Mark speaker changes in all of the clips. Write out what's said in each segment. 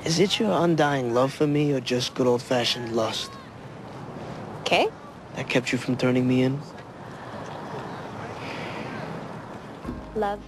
Speaker 1: Is it your undying love for me or just good old-fashioned lust?
Speaker 2: Okay.
Speaker 1: That kept you from turning me in?
Speaker 2: Love.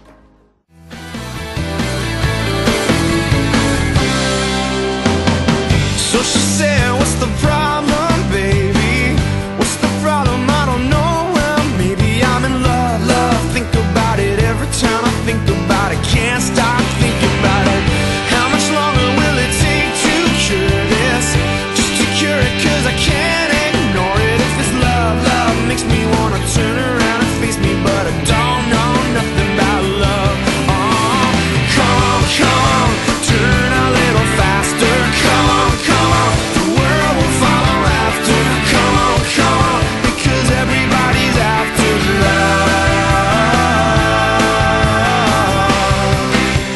Speaker 3: So she said, what's the problem, baby? What's the problem? I don't know. Well, maybe I'm in love, love. Think about it every time I think about it. Can't stop thinking about it. How much longer will it take to cure this? Just to cure it, cause I can't ignore it. If this love, love makes me wanna turn around and face me, but I don't know nothing about love. Oh, come on, turn a little faster. Come on, the world will follow after. Come on, because everybody's after love.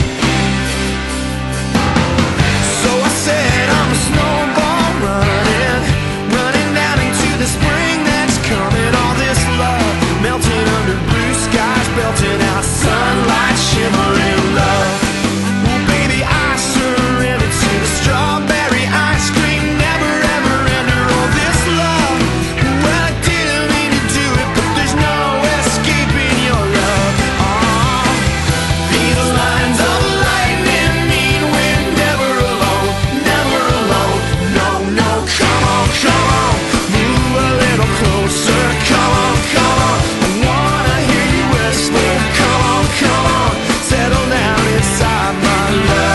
Speaker 3: So I said I'm a snowball running down into the spring that's coming. All this love melting under blue skies, belting out sunlight, shimmering love. Well, baby, I surrender to the strawberry ice cream, never ever enter all this love. Well, I didn't mean to do it, but there's no escaping your love. Oh, these lines of lightning mean we're never alone, never alone. No, no, come on, move a little closer. Come on, I wanna hear you whisper. Come on, settle down inside my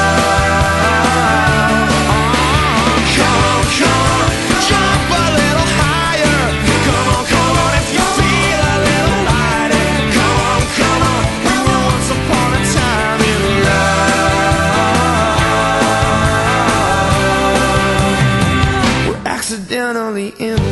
Speaker 3: love. Oh, come on, jump a little higher. Come on, if you feel a little lighter. Come on, we were once upon a time in love. We're accidentally in